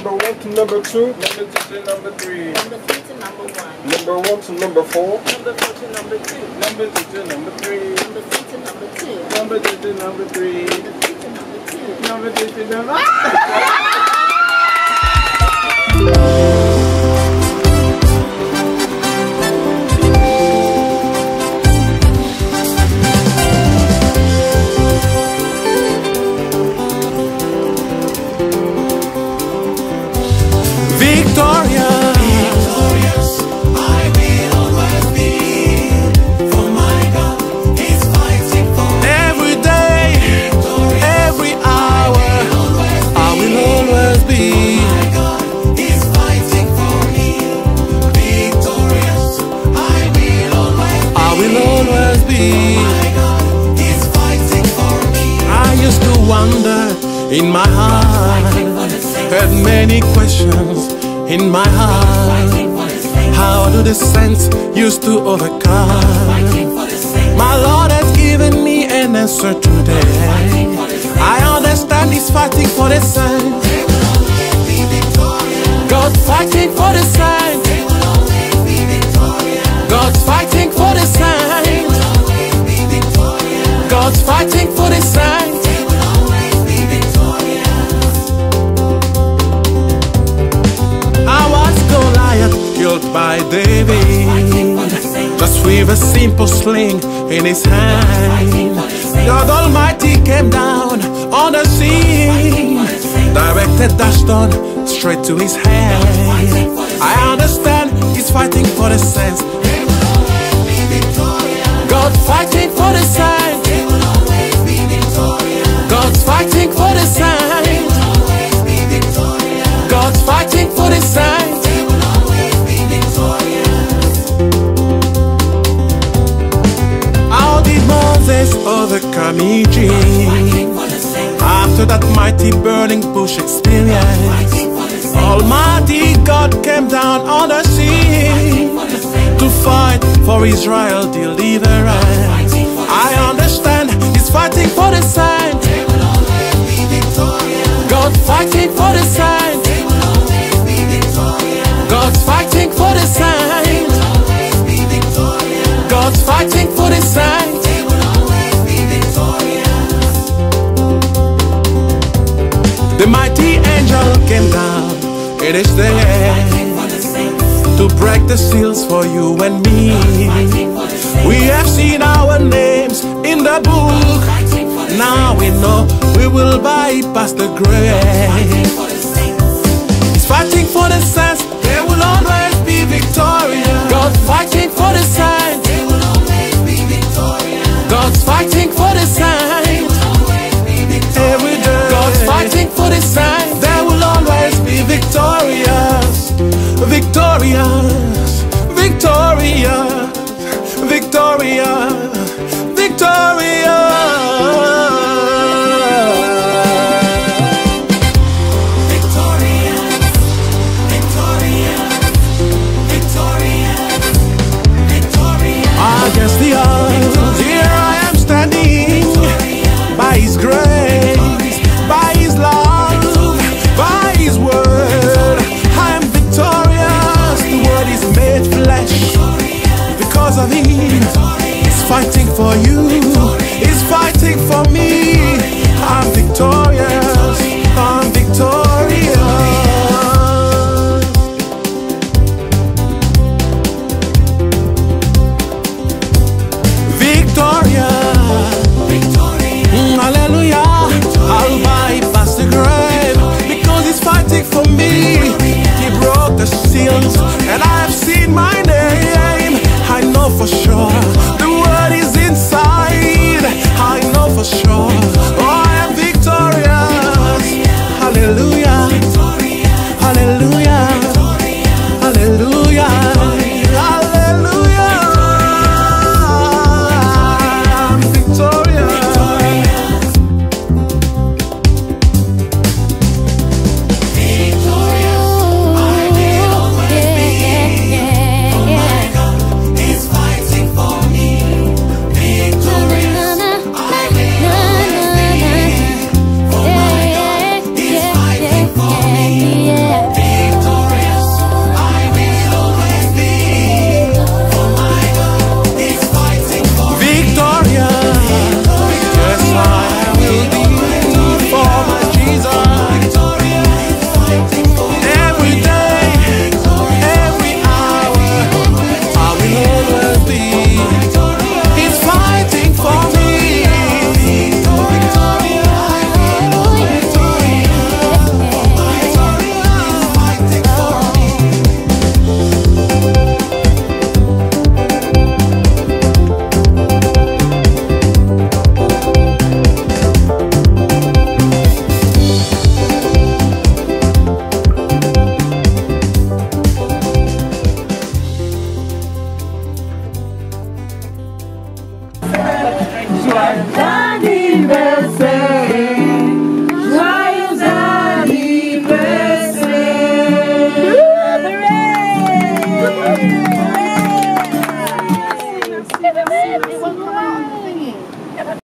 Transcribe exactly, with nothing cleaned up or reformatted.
Number one to number two. Number two to number three. Number three to number one. Number one to number four. Number four to number two. Number two to number three. Number three to number two. Number two to number three. Number three to number two. Number three to number. In my heart, had many questions in my heart. How do the saints used to overcome? My Lord has given me an answer today. I understand He's fighting for the saints. God's fighting for the saints. God's fighting for the saints. God's fighting for the saints. Killed by David, just with a simple sling in his hand. God Almighty came down on the scene, directed Dashton straight to his hand. I understand He's fighting for the saints. God's fighting for the saints. God's fighting for the saints. God's fighting for the saints. Moses overcome Egypt after that mighty burning bush experience. Almighty God came down on the scene to fight for Israel deliverance. I understand He's fighting for the saints. God's fighting for the saints. God's fighting for the saints. God's fighting for the saints. The mighty angel came down in His day to break the seals for you and me. We have seen our names in the book. Now we know we will bypass the grave. He's fighting for the saints. They will always be victorious. God's fighting for the saints. They will always be victorious. God's fighting for the saints. Every day. God's fighting for the saints. They will always be victorious. Victorious. Victorious. Victorious. Victorious. Against the odds, here I am standing by His grace, by His love, by His word. I am victorious. The word is made flesh. Because of Him, He's fighting for you. He's fighting for me. I'm victorious. I'm victorious. For me, He broke the seals, and I have seen my name. I know for sure the word is inside. I know for sure. Oh, I am victorious. Hallelujah. Hallelujah. Hallelujah. Hallelujah. I'm victorious. Victorious. it, it won't come out on the